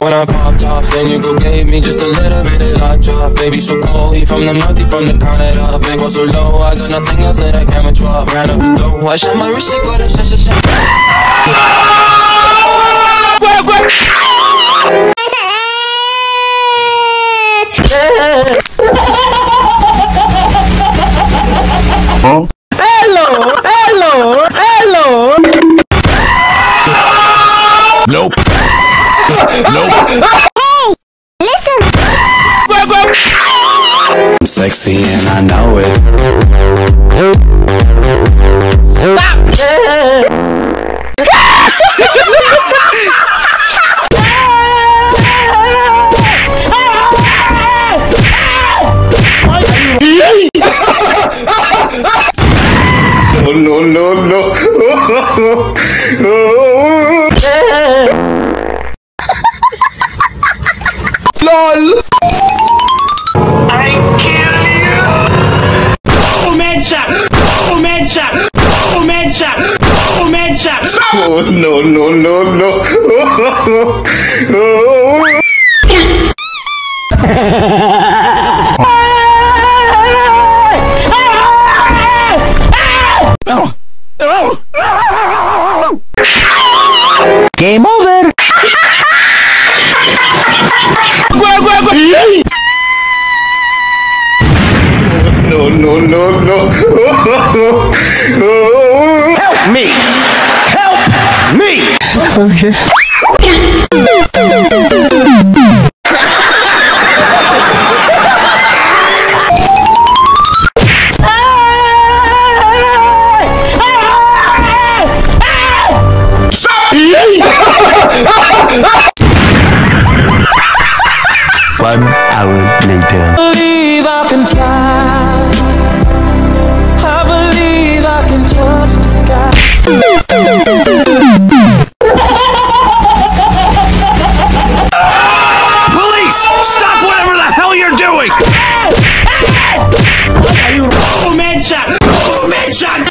When I popped off, then you go gave me just a little bit of that drop. Baby so cold, he from the north, he from the Canada. Bankroll so low, I got nothing else that I can withdraw. Ran up the dough, I shot my wrist, she got a shot. Huh? Hello, hello, hello. Nope. Nope. Hey, listen. I'm sexy and I know it. Stop. No, no, no. LOL. I kill you. Oh, man shot. Oh, man shot. Oh, man shot. Oh, man shot. Oh, no, no, no, no. Game over. No, no, no, no. Help me. Help me. Okay. One hour later. I believe I can fly. I believe I can touch the sky. Police! Stop whatever the hell you're doing! Oh, man shot! Oh, man shot!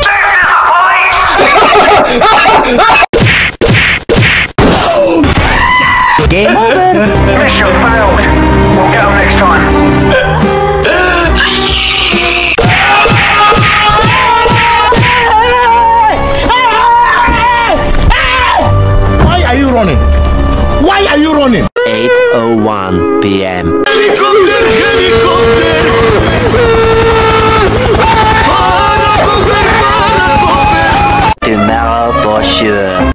Game over! Mission failed. We'll get them next time. Why are you running? Why are you running? 8:01 p.m. Helicopter, helicopter. Tomorrow for sure.